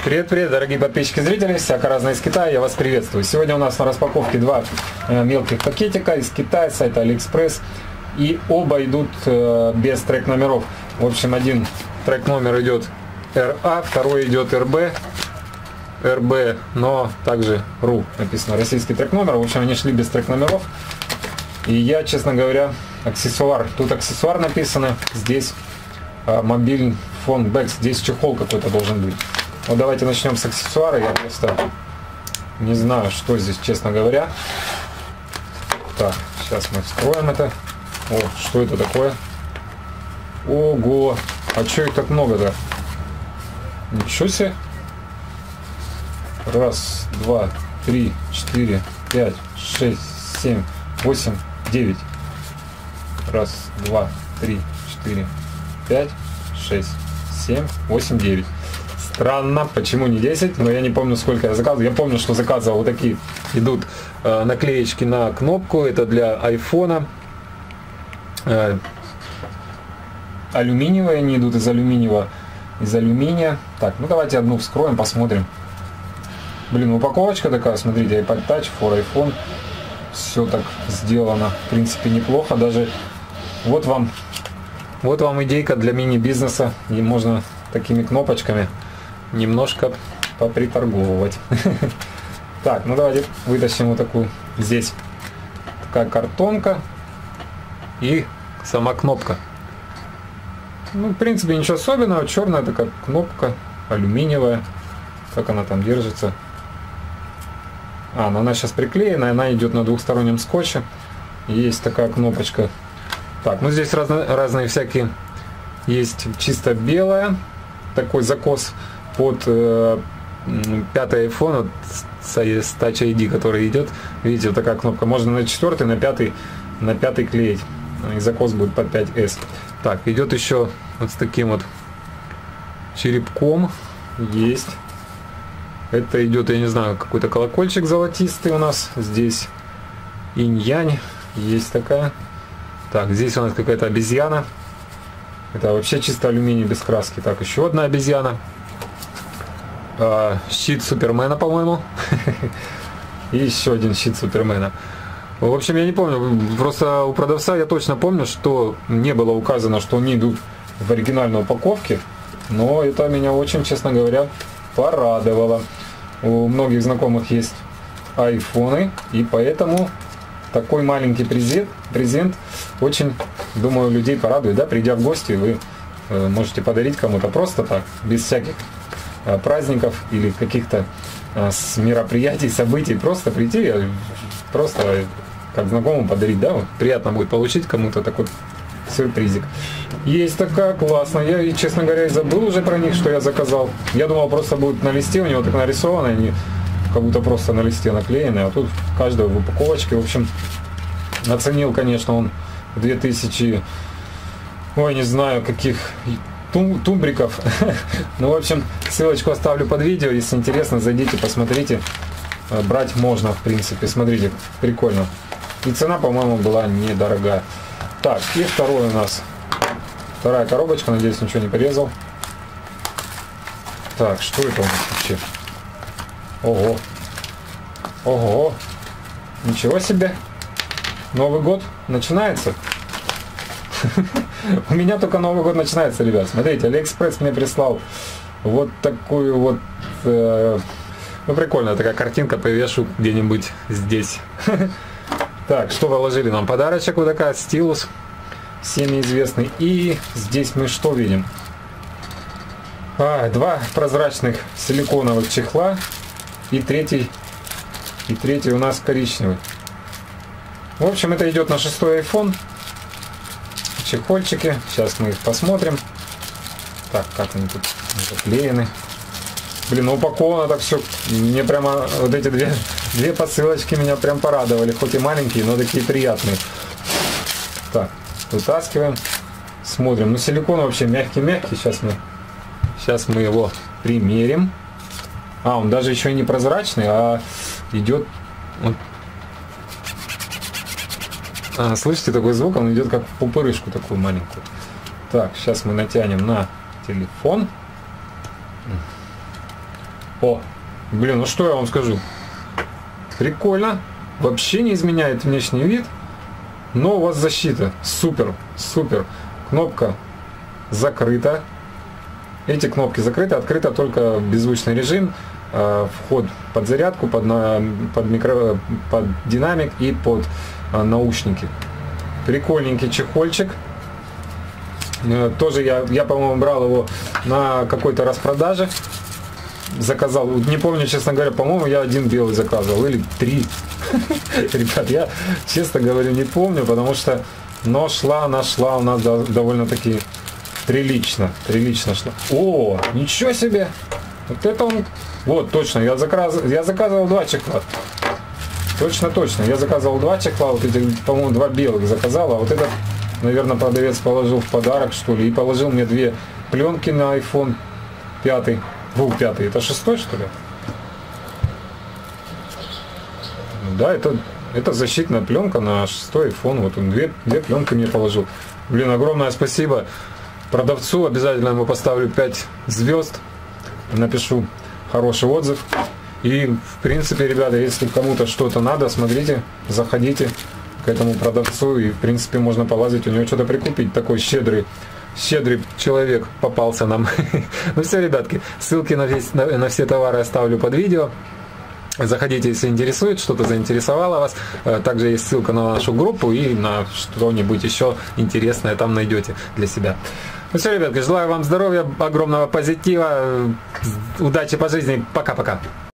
Привет-привет, дорогие подписчики и зрители, всяко разное из Китая, я вас приветствую. Сегодня у нас на распаковке два мелких пакетика из Китая, с сайта AliExpress. И оба идут без трек номеров. В общем, один трек номер идет RA, второй идет RB, но также RU написано, российский трек номер. В общем, они шли без трек номеров. И я, честно говоря, аксессуар, тут аксессуар написано, здесь мобильный фон Бэкс, здесь чехол какой-то должен быть. Вот давайте начнем с аксессуара. Я просто не знаю, что здесь, честно говоря. Так, сейчас мы вскроем это. О, что это такое? Ого! А что их так много-то? Ничего себе! Раз, два, три, четыре, пять, шесть, семь, восемь, девять. Раз, два, три, четыре, пять, шесть, семь, восемь, девять. Странно, почему не 10, но я не помню, сколько я заказывал. Я помню, что заказывал вот такие, идут наклеечки на кнопку, это для айфона. Алюминиевые, они идут из алюминия. Так, ну давайте одну вскроем, посмотрим. Блин, упаковочка такая, смотрите, iPad Touch, for iPhone. Все так сделано, в принципе, неплохо. Даже вот вам идейка для мини-бизнеса, и можно такими кнопочками немножко поприторговывать. Так, ну давайте вытащим вот такую. Здесь такая картонка и сама кнопка. Ну, в принципе, ничего особенного. Черная такая кнопка, алюминиевая. Как она там держится? Но она сейчас приклеена, она идет на двухстороннем скотче. Есть такая кнопочка. Так, ну здесь разные всякие. Есть чисто белая, такой закос под пятый iPhone, вот, с Touch ID, который идет. Видите, вот такая кнопка. Можно на 4, на 5 клеить. И закос будет под 5S. Так, идет еще вот с таким вот черепком. Есть. Это идет, я не знаю, какой-то колокольчик золотистый у нас. Здесь инь-янь. Есть такая. Так, здесь у нас какая-то обезьяна. Это вообще чисто алюминий без краски. Так, еще одна обезьяна. Щит Супермена, по-моему. И еще один щит Супермена. В общем, я не помню. Просто у продавца я точно помню, что не было указано, что они идут в оригинальной упаковке. Но это меня очень, честно говоря, порадовало. У многих знакомых есть айфоны. И поэтому такой маленький презент очень, думаю, людей порадует. Да? Придя в гости, вы можете подарить кому-то просто так, без всяких праздников или каких-то мероприятий, событий. Просто прийти, просто как знакомому подарить. Да? Вот приятно будет получить кому-то такой сюрпризик. Есть такая классная. Я, честно говоря, и забыл уже про них, что я заказал. Я думал, просто будет на листе, у него так нарисовано, они как будто просто на листе наклеены, а тут каждая в упаковочке. В общем, оценил, конечно, он 2000, ой, не знаю, каких тумбриков. Ну, в общем, ссылочку оставлю под видео, если интересно, зайдите, посмотрите. Брать можно, в принципе, смотрите, прикольно. И цена, по-моему, была недорогая. Так, и второй у нас, вторая коробочка, надеюсь, ничего не порезал. Так, что это у нас вообще? Ого, ого, ничего себе, Новый год начинается. У меня только Новый год начинается, ребят. Смотрите, AliExpress мне прислал вот такую вот, ну, прикольная такая картинка, повешу где-нибудь здесь. Так, что вложили нам? Подарочек, вот такая, стилус, всеми известный. И здесь мы что видим? Два прозрачных силиконовых чехла. И третий у нас коричневый. В общем, это идет на 6-й iPhone. Чехольчики. Сейчас мы их посмотрим. Так, как они тут заклеены. Блин, упаковано так все. Мне прямо вот эти две посылочки меня прям порадовали. Хоть и маленькие, но такие приятные. Так, вытаскиваем. Смотрим. Ну, силикон вообще мягкий-мягкий. Сейчас мы его примерим. Он даже еще и не прозрачный, а идет... слышите такой звук? Он идет как в пупырышку такую маленькую. Так, сейчас мы натянем на телефон. О, блин, ну что я вам скажу. Прикольно. Вообще не изменяет внешний вид. Но у вас защита. Супер, супер. Кнопка закрыта. Эти кнопки закрыты. Открыто только беззвучный режим. Вход под зарядку, под динамик и под наушники. Прикольненький чехольчик. Тоже я по-моему, брал его на какой-то распродаже. Заказал, не помню, честно говоря, по-моему, я один белый заказывал, или 3. Ребят, я, честно говоря, не помню, потому что, но шла у нас довольно-таки прилично шла. О, ничего себе! Вот это он, вот, точно, я заказывал 2 чехла. Точно, я заказывал 2 чехла, вот эти, по-моему, 2 белых заказал, а вот этот, наверное, продавец положил в подарок, что ли, и положил мне 2 пленки на iPhone 5. 5, это 6, что ли? Да, это защитная пленка на 6 iPhone. Вот он 2 пленки мне положил. Блин, огромное спасибо продавцу. Обязательно ему поставлю 5 звезд. Напишу хороший отзыв. И, в принципе, ребята, если кому-то что-то надо, смотрите, заходите к этому продавцу. И, в принципе, можно полазить, у него что-то прикупить. Такой щедрый человек попался нам. Ну все, ребятки, ссылки на все товары оставлю под видео. Заходите, если интересует, что-то заинтересовало вас. Также есть ссылка на нашу группу и на что-нибудь еще интересное там найдете для себя. Ну все, ребятки, желаю вам здоровья, огромного позитива, удачи по жизни. Пока-пока.